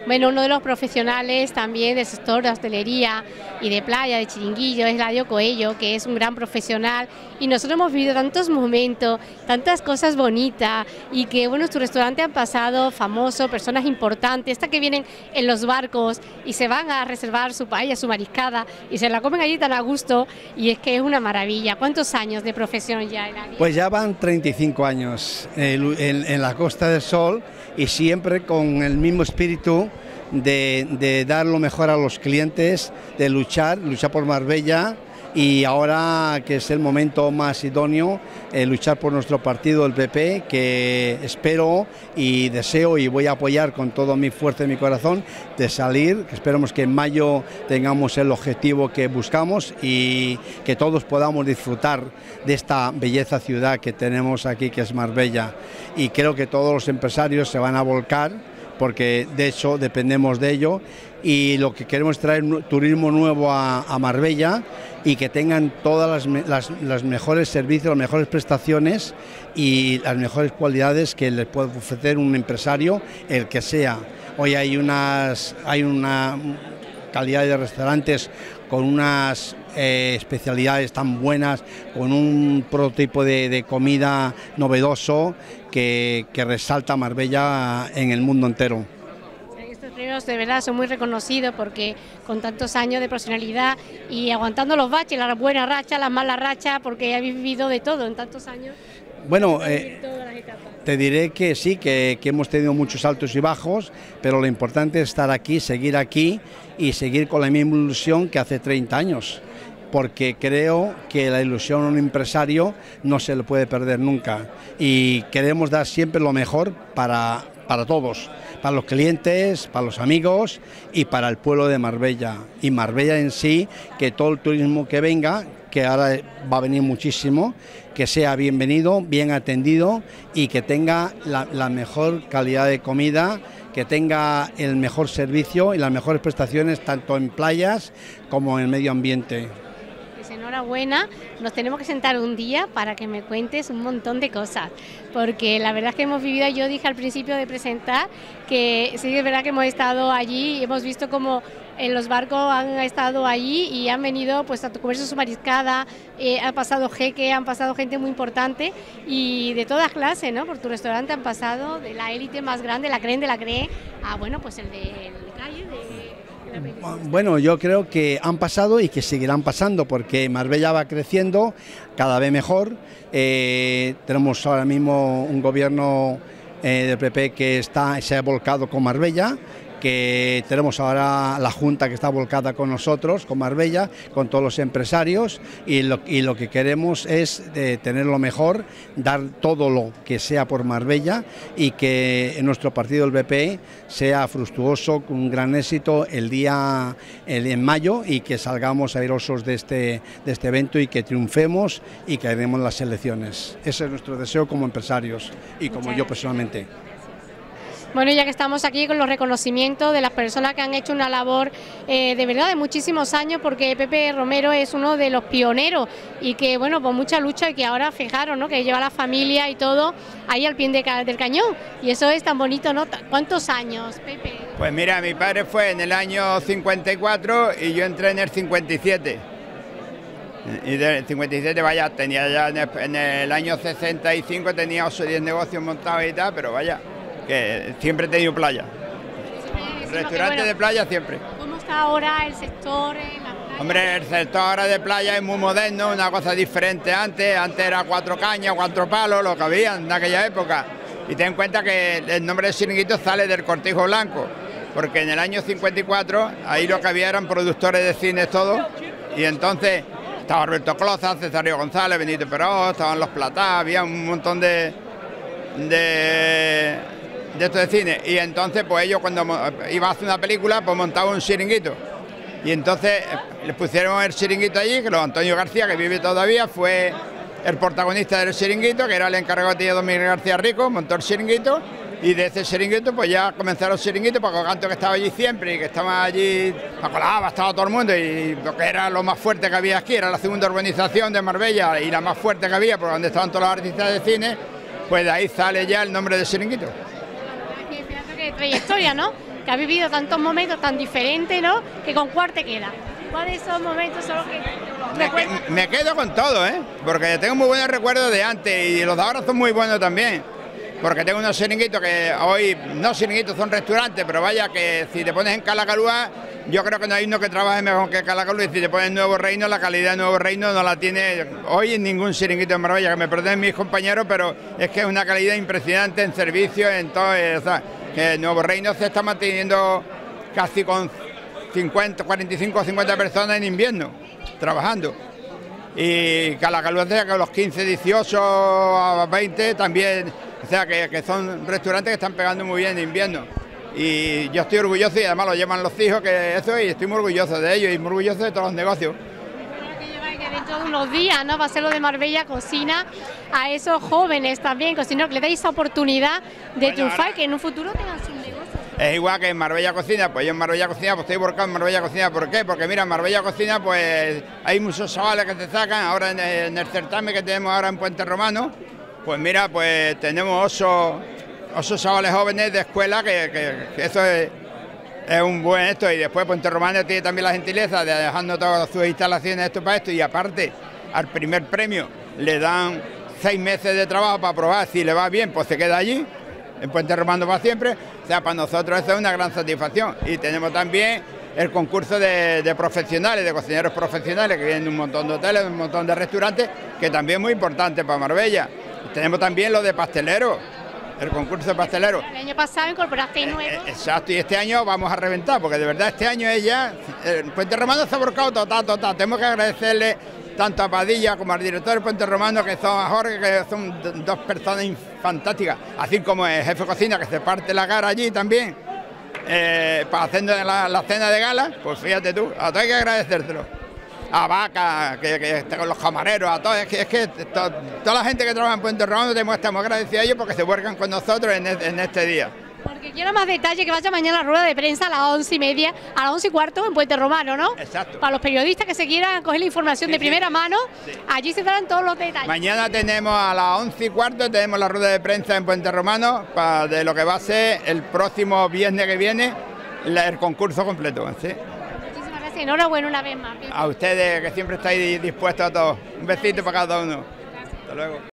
Bueno, uno de los profesionales también del sector de hostelería y de playa, de chiringuillo, es Eladio Coello, que es un gran profesional, y nosotros hemos vivido tantos momentos, tantas cosas bonitas, y que bueno, tu restaurante han pasado famosos, personas importantes, estas que vienen en los barcos y se van a reservar su paella, su mariscada, y se la comen allí tan a gusto, y es que es una maravilla. ¿Cuántos años de profesión ya, Eladio? Pues ya van 35 años en la Costa del Sol, y siempre con el mismo espíritu de dar lo mejor a los clientes, de luchar por Marbella, y ahora que es el momento más idóneo, luchar por nuestro partido, el PP, que espero y deseo y voy a apoyar con toda mi fuerza y mi corazón de salir, que esperemos que en mayo tengamos el objetivo que buscamos y que todos podamos disfrutar de esta belleza ciudad que tenemos aquí, que es Marbella, y creo que todos los empresarios se van a volcar, porque de hecho dependemos de ello, y lo que queremos es traer turismo nuevo a Marbella, y que tengan todas las mejores servicios, las mejores prestaciones y las mejores cualidades que les puede ofrecer un empresario, el que sea. Hoy hay una calidad de restaurantes con unas especialidades tan buenas, con un prototipo de comida novedoso que resalta Marbella en el mundo entero. Estos premios de verdad son muy reconocidos porque con tantos años de profesionalidad y aguantando los baches, las buenas rachas, las malas rachas, porque habéis vivido de todo en tantos años. Bueno, te diré que sí, que hemos tenido muchos altos y bajos, pero lo importante es estar aquí, y seguir con la misma ilusión que hace 30 años, porque creo que la ilusión a un empresario no se le puede perder nunca, y queremos dar siempre lo mejor para todos, para los clientes, para los amigos y para el pueblo de Marbella. Y Marbella en sí, que todo el turismo que venga, que ahora va a venir muchísimo, que sea bienvenido, bien atendido y que tenga la mejor calidad de comida, que tenga el mejor servicio y las mejores prestaciones tanto en playas como en el medio ambiente. Enhorabuena, nos tenemos que sentar un día para que me cuentes un montón de cosas, porque la verdad es que hemos vivido, yo dije al principio de presentar que sí es verdad que hemos estado allí y hemos visto como en los barcos han estado allí y han venido pues a comerse su mariscada, ha pasado jeque, han pasado gente muy importante y de todas clases, ¿no? Por tu restaurante han pasado de la élite más grande, la creen de la creen, a bueno, pues el de calle, Bueno, yo creo que han pasado y que seguirán pasando, porque Marbella va creciendo cada vez mejor. Tenemos ahora mismo un gobierno del PP que se ha volcado con Marbella, que tenemos ahora la Junta que está volcada con nosotros, con Marbella, con todos los empresarios, y lo que queremos es tener lo mejor, dar todo lo que sea por Marbella, y que en nuestro partido, el BP, sea fructuoso, con un gran éxito en mayo, y que salgamos airosos de este evento y que triunfemos y que ganemos las elecciones. Ese es nuestro deseo como empresarios y como yo personalmente. Bueno, ya que estamos aquí con los reconocimientos de las personas que han hecho una labor de verdad de muchísimos años, porque Pepe Romero es uno de los pioneros y que, bueno, pues mucha lucha, y que ahora, fijaros, ¿no?, que lleva la familia y todo ahí al pie del cañón, y eso es tan bonito, ¿no? ¿Cuántos años, Pepe? Pues mira, mi padre fue en el año 54 y yo entré en el 57. Y del 57, vaya, tenía ya en el año 65 tenía 8 o 10 negocios montados y tal, pero vaya, que siempre he tenido playa. Restaurante de playa siempre. ¿Cómo está ahora el sector en la playa? Hombre, el sector ahora de playa es muy moderno, una cosa diferente antes era 4 cañas, 4 palos, lo que había en aquella época. Y ten en cuenta que el nombre de chiringuito sale del Cortijo Blanco, porque en el año 54 ahí lo que había eran productores de cines todos, y entonces estaba Roberto Cloza, Cesario González, Benito Peró, estaban los Platá, había un montón de estos de cine, y entonces pues ellos cuando iban a hacer una película pues montaban un chiringuito, y entonces les pusieron el chiringuito allí, que Antonio García, que vive todavía, fue el protagonista del chiringuito, que era el encargado de Domínguez García Rico, montó el chiringuito, y de ese chiringuito pues ya comenzaron los chiringuitos, porque Canto, que estaba allí siempre y que estaba allí, estaba todo el mundo, y lo que era lo más fuerte que había aquí, era la segunda urbanización de Marbella y la más fuerte que había, por donde estaban todos los artistas de cine, pues de ahí sale ya el nombre del chiringuito. Qué trayectoria, ¿no?, que has vivido tantos momentos tan diferentes, ¿no? Que con cuál te queda. ¿Cuáles son momentos son los que recuerdas? Me quedo con todo, porque tengo muy buenos recuerdos de antes y los de ahora son muy buenos también. Porque tengo unos chiringuitos que hoy, no chiringuitos, son restaurantes, pero vaya que si te pones en Calacalúa, yo creo que no hay uno que trabaje mejor que Calacalúa, y si te pones en Nuevo Reino, la calidad de Nuevo Reino no la tiene hoy en ningún chiringuito en Marbella, que me perdonen mis compañeros, pero es que es una calidad impresionante en servicio, en todo, o sea, que Nuevo Reino se está manteniendo casi con 45 o 50 personas en invierno, trabajando. Y Calacalúa, que a los 15, 18 a 20 también, o sea que son restaurantes que están pegando muy bien en invierno. Y yo estoy orgulloso y además lo llevan los hijos, que eso, y estoy muy orgulloso de ellos y muy orgulloso de todos los negocios. Que dentro de unos días, ¿no? Va a ser lo de Marbella Cocina a esos jóvenes también, cocineros, que le dais esa oportunidad de triunfar, que en un futuro tengan sus negocios. Es igual que en Marbella Cocina, pues yo en Marbella Cocina, pues estoy volcado en Marbella Cocina. ¿Por qué? Porque mira, en Marbella Cocina pues hay muchos chavales que se sacan, ahora en el certamen que tenemos ahora en Puente Romano, pues mira, pues tenemos 8 chavales jóvenes de escuela, que eso es un buen esto, y después Puente Romano tiene también la gentileza de dejarnos todas sus instalaciones esto para esto, y aparte al primer premio le dan 6 meses de trabajo para probar, si le va bien pues se queda allí, en Puente Romano para siempre. O sea, para nosotros eso es una gran satisfacción. Y tenemos también el concurso de profesionales, de cocineros profesionales, que vienen de un montón de hoteles, un montón de restaurantes, que también es muy importante para Marbella. Tenemos también lo de pasteleros, el concurso de pasteleros. El año pasado incorporasteis nuevos. Exacto, y este año vamos a reventar, porque de verdad este año es ya... Puente Romano se ha volcado total. Tenemos que agradecerle tanto a Padilla como al director del Puente Romano, que son a Jorge, que son 2 personas fantásticas, así como el jefe de cocina, que se parte la cara allí también, para hacer la cena de gala. Pues fíjate tú, a todos hay que agradecérselo. A Vaca, que está con los camareros, a todos, es que toda la gente que trabaja en Puente Romano estamos agradecidos a ellos porque se vuelcan con nosotros en este día. Porque quiero más detalle, que vaya mañana a la rueda de prensa a las 11:30, a las 11:15 en Puente Romano, ¿no? Exacto. Para los periodistas que se quieran coger la información de primera mano, allí se darán todos los detalles. Mañana tenemos a las 11:15, tenemos la rueda de prensa en Puente Romano, de lo que va a ser el próximo viernes que viene, el concurso completo, ¿sí? Muchísimas gracias, enhorabuena una vez más. A ustedes, que siempre estáis dispuestos a todos. Un besito para cada uno. Hasta luego.